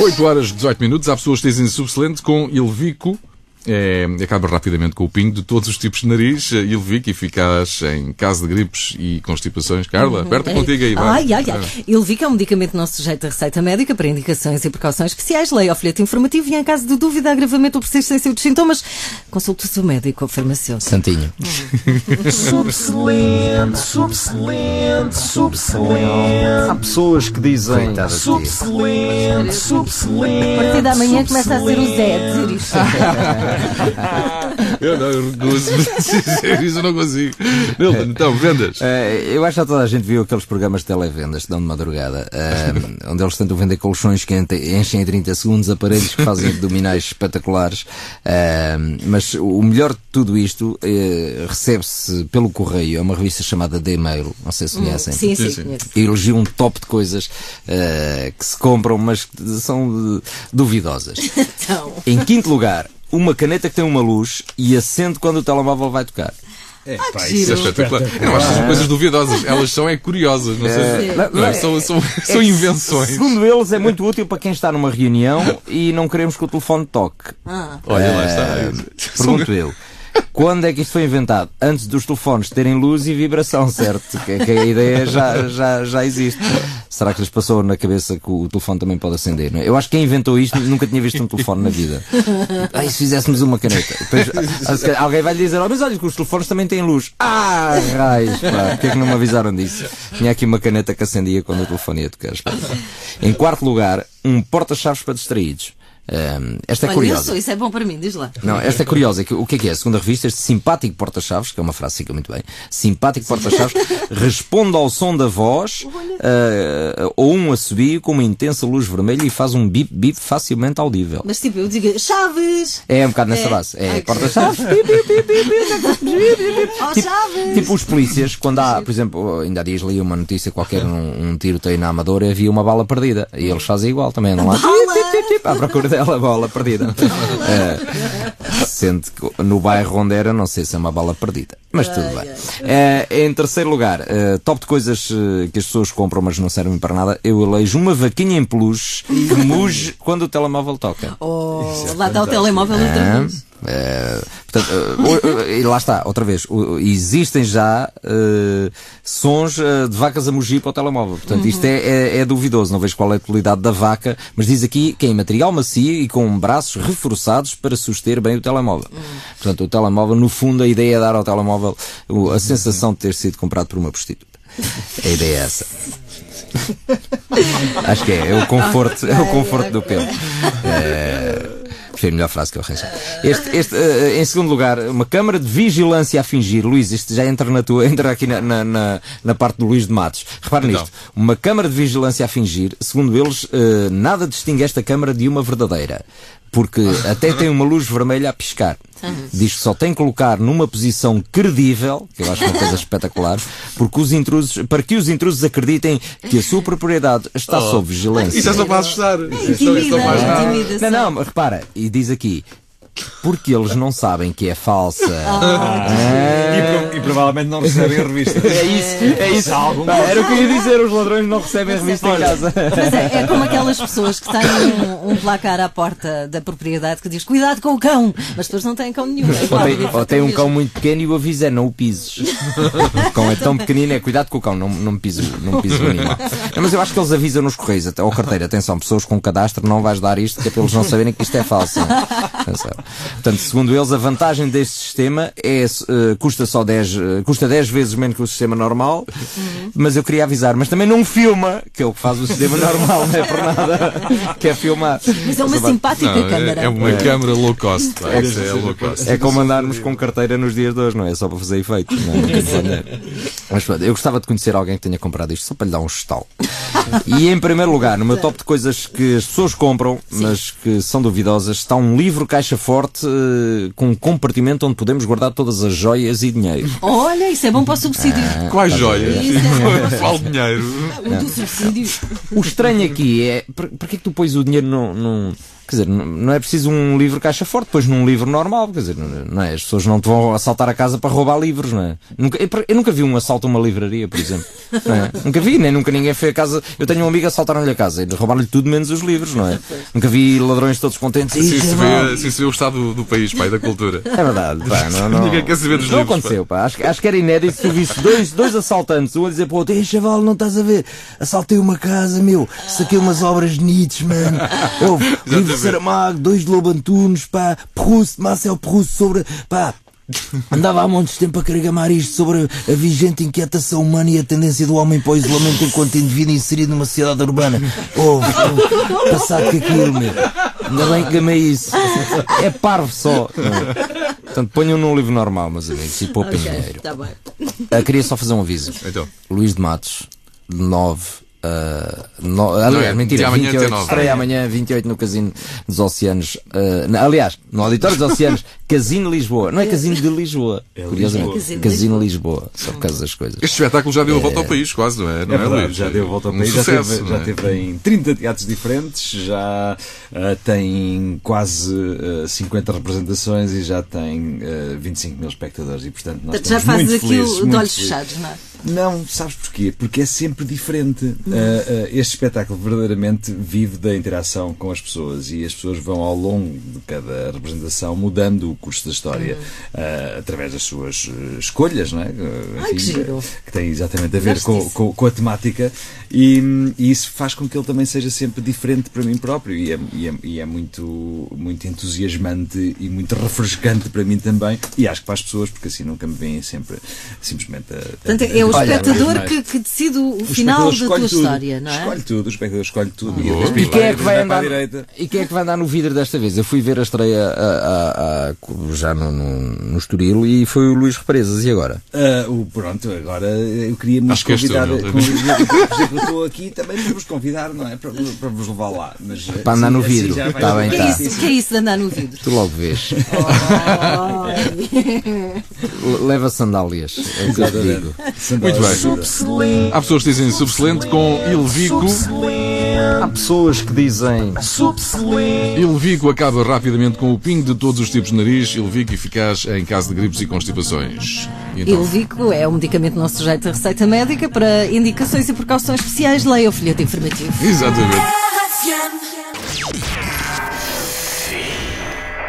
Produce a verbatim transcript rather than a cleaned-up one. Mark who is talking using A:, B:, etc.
A: oito horas e dezoito minutos. Há pessoas que dizem subselente com Ilvico. É, acaba rapidamente com o pingo de todos os tipos de nariz, Ilvico, eficaz em caso de gripes e constipações. Carla, aperta
B: é.
A: contigo aí. Vai.
B: Ai, ai, ai. Ilvico é um medicamento não sujeito a receita médica para indicações e precauções especiais. Leia o folheto informativo e, em caso de dúvida, agravamento ou persistência dos sintomas, consulte o seu médico ou farmacêutico.
C: Santinho.
D: Subselente, subselente, subselente.
C: Há pessoas que dizem
D: Subselente, subselente.
B: A partir da manhã começa a ser o Zé a dizer isto.
A: Eu não, eu recuso dizer isso, eu não consigo. Milton, então, vendas.
C: Uh, eu acho que toda a gente viu aqueles programas de televendas que dão de madrugada, uh, onde eles tentam vender colchões que enchem em trinta segundos, aparelhos que fazem abdominais espetaculares. Uh, mas o melhor de tudo isto uh, recebe-se pelo correio. É uma revista chamada The Mail, não sei se conhecem.
B: Hum, sim, sim,
A: sim.
B: conheço.
C: E elogia um top de coisas uh, que se compram, mas que são uh, duvidosas.
B: Então.
C: Em quinto lugar, uma caneta que tem uma luz e acende quando o telemóvel vai tocar.
A: É, pá, isso é espetacular. Eu não acho que são coisas duvidosas. Elas são é curiosas. Não sei.
B: É,
A: Não, é, são, são, são invenções.
C: Segundo eles, é muito útil para quem está numa reunião e não queremos que o telefone toque.
B: Ah.
A: Olha, lá
C: Eh,
A: está.
C: Pergunto eu. Quando é que isto foi inventado? Antes dos telefones terem luz e vibração, certo? Que, que a ideia já, já, já existe. Será que lhes passou na cabeça que o telefone também pode acender? Não é? Eu acho que quem inventou isto nunca tinha visto um telefone na vida. Ah, e se fizéssemos uma caneta? Depois, alguém vai lhe dizer, oh, mas olha que os telefones também têm luz. Ah, raios, pá, porque é que não me avisaram disso? Tinha aqui uma caneta que acendia quando o telefone ia tocar. Em quarto lugar, um porta-chaves para distraídos. Um, esta é
B: Olha,
C: curiosa.
B: eu sou, isso é bom para mim, diz lá.
C: Não, esta é curiosa. O que é que é? Segundo a revista, este simpático porta-chaves, que é uma frase que fica muito bem, simpático porta-chaves, responde ao som da voz uh, ou um assobio com uma intensa luz vermelha e faz um bip-bip facilmente audível.
B: Mas tipo, eu digo, Chaves!
C: É um bocado nessa
B: É.
C: base. É
B: Ai,
C: porta-chaves. bip, bip, bip, bip, bip.
B: Oh,
C: Tipo,
B: Chaves!
C: tipo os polícias, quando há, por exemplo, ainda há dias li uma notícia qualquer, um, um tiroteio na Amadora e havia uma bala perdida. E eles fazem igual também, não lá? À procura dela, bala perdida. Uh, sendo que no bairro onde era, não sei se é uma bala perdida. Mas tudo bem. Uh, em terceiro lugar, uh, top de coisas uh, que as pessoas compram, mas não servem para nada, eu elejo uma vaquinha em peluche que muge quando o telemóvel toca.
B: Oh, lá está o telemóvel outra vez.
C: Uh, portanto, uh, uh, e lá está, outra vez, uh, existem já uh, sons uh, de vacas a mugir para o telemóvel. Portanto, isto é, é, é duvidoso. Não vejo qual é a utilidade da vaca, mas diz aqui que é em material macio e com braços reforçados para suster bem o telemóvel. Portanto, o telemóvel, no fundo, a ideia é dar ao telemóvel uh, a sensação de ter sido comprado por uma prostituta. A ideia é essa. Acho que é, é o conforto, é o conforto do pelo. É... Foi a melhor frase que eu arranjei. Este, este, uh, em segundo lugar, uma câmara de vigilância a fingir. Luís, isto já entra, na tua, entra aqui na, na, na, na parte do Luís de Matos. Repara
A: Então.
C: nisto. Uma câmara de vigilância a fingir, segundo eles, uh, nada distingue esta câmara de uma verdadeira. Porque até tem uma luz vermelha a piscar. Diz que só tem que colocar numa posição credível, que eu acho uma coisa espetacular, porque os intrusos, para que os intrusos acreditem que a sua propriedade está
A: Oh.
C: sob vigilância.
A: Isso é só para assustar. Isso não- isso
B: Intimida,
A: não faz nada.
B: intimidação.
C: Não, não, mas repara, e diz aqui, porque eles não sabem que é falsa.
E: E, pro- e provavelmente não recebem a revista.
C: É isso, é isso. Pá, era o que eu ia dizer, os ladrões não recebem a revista em casa.
B: Mas é, é como aquelas pessoas que têm um, um placar à porta da propriedade que diz cuidado com o cão, mas depois não têm cão nenhum. É
C: Ou
B: igual,
C: tem, ou tem um
B: mesmo.
C: cão muito pequeno e o aviso é não o pises. O cão é tão pequenino, é cuidado com o cão, não, não me pises não me pises o animal. Não, mas eu acho que eles avisam nos correios, até, ou carteira, atenção, pessoas com cadastro, não vais dar isto, que é para eles não saberem que isto é falso. Atenção. Portanto, segundo eles, a vantagem deste sistema é, uh, custa só dez, uh, custa dez vezes menos que o sistema normal, mas eu queria avisar, mas também não filma, que é o que faz o sistema normal, não é por nada, que é filmar.
B: Mas é uma simpática
A: Não,
B: câmara.
A: é, é uma câmara low cost. Pá. Isso é low cost.
C: É como andarmos com carteira nos dias de hoje, não é? Só para fazer efeito. Não é? Quer dizer, mas pronto, eu gostava de conhecer alguém que tenha comprado isto só para lhe dar um gestão. E em primeiro lugar, no meu top de coisas que as pessoas compram, mas que são duvidosas, está um livro caixa forte uh, com um compartimento onde podemos guardar todas as joias e dinheiro.
B: Olha, isso é bom para o subsídio.
A: Quais joias?
B: Isso é-
A: Qual dinheiro?
B: O do subsídio.
C: O estranho aqui é, por- porque é que tu pões o dinheiro num, num Quer dizer, não não é preciso um livro caixa forte, depois num livro normal, quer dizer, não é? As pessoas não te vão assaltar a casa para roubar livros, não é? Nunca, eu, eu nunca vi um assalto a uma livraria, por exemplo. Não é? Nunca vi, nem nunca ninguém foi a casa. Eu tenho um amigo, assaltaram-lhe a casa e roubaram-lhe tudo menos os livros, não é? Nunca vi ladrões todos contentes.
A: Assim
C: "Ih,
A: se
C: chaval."
A: vê, assim se vê o estado do, do país, pá, e da cultura.
C: É verdade, pá, não, não,
A: Ninguém quer saber dos
C: não
A: livros,
C: aconteceu, pá. Acho, que- acho que era inédito se tu visse dois, dois assaltantes, um a dizer para o outro: "Ei, chaval, não estás a ver? Assaltei uma casa, meu, saquei umas obras de Nietzsche, mano. Houve livro de Saramago, dois de Lobo Antunes, pá, Proust, Marcel Proust sobre, pá." Andava há montes de tempo a querer gamar isto sobre a vigente inquietação humana e a tendência do homem para o isolamento enquanto indivíduo inserido numa sociedade urbana. Oh, passado com aquilo, meu. Ainda bem que gamei isso. É parvo só. Não. Portanto, ponham num livro normal, meus amigos, e poupem
B: Ok,
C: dinheiro.
B: tá bem.
C: Ah, queria só fazer um aviso.
A: Então.
C: Luís de Matos, nove. Uh, no, aliás,
A: é,
C: mentira,
A: de amanhã
C: vinte e oito,
A: até nove.
C: estreia amanhã, vinte e oito no Casino dos Oceanos. Uh, na- aliás, no Auditório dos Oceanos, Casino Lisboa. Não é Casino de Lisboa, curiosamente.
B: Lisboa.
C: Casino Lisboa, só por causa das coisas.
A: Este espetáculo já deu a volta ao país, quase, não é? Não
E: É
A: é,
E: verdade,
A: Luís?
E: já deu a volta ao
A: Um
E: país, já,
A: sucesso,
E: teve,
A: não
E: já
A: é?
E: teve em trinta teatros diferentes, já ah, tem quase ah, cinquenta representações e já tem ah, vinte e cinco mil espectadores e, portanto, nós
B: Portanto, já
E: estamos
B: fazes
E: muito
B: aquilo
E: felizes,
B: de
E: muito
B: olhos
E: felizes.
B: fechados, não é?
E: Não, sabes porquê? Porque é sempre diferente. Ah, ah, este espetáculo verdadeiramente vive da interação com as pessoas e as pessoas vão ao longo de cada representação mudando o curso da história ah, através das suas eh, escolhas, não é? Ah,
B: Ai, que
E: enfim,
B: giro.
E: que tem exatamente a ver
B: Gosto
E: com,
B: disso.
E: com, com a temática e, e isso faz com que ele também seja sempre diferente para mim próprio e é, e é, e é muito, muito entusiasmante e muito refrescante para mim também e acho que para as pessoas, porque assim nunca me veem sempre simplesmente a,
B: Portanto, é o
E: Olha,
B: espectador
E: mas-
B: que, que decide o, o
E: o
B: final da
E: espectador
B: tua
E: escolhe tudo,
B: história, não é?
E: Escolhe tudo, o espectador escolhe tudo e,
A: Boa.
E: depois
C: E quem é que vai
E: para
C: andar?
E: a direita.
C: E quem é que vai andar no vidro desta vez? Eu fui ver a estreia a- a- a- já no, no, no Estoril e foi o Luís Represas. E agora?
E: Ah, o, pronto, agora eu queria muito
A: Acho que és tu,
E: convidar.
A: não
E: com- por exemplo, eu estou aqui também para vos convidar, não é? Para, para vos levar lá. Mas,
C: Para andar no vidro.
E: já vai
C: Tá
E: ser
C: bem,
B: O que
E: mais
C: tá.
B: é isso? O que é isso de andar no vidro?
C: Tu logo vês. Le- Leva sandálias. É o que eu te digo.
A: Muito bem.
D: Subselente.
A: Há pessoas que dizem subselente com Ilvico.
C: Há pessoas que dizem.
D: Subselente.
A: Ilvico acaba rapidamente com o pingo de todos os tipos de nariz. Ilvico eficaz em caso de gripes e constipações. E então?
B: Ilvico é um medicamento não sujeito a receita médica para indicações e precauções especiais. Leia o folheto informativo.
A: Exatamente.
F: R F M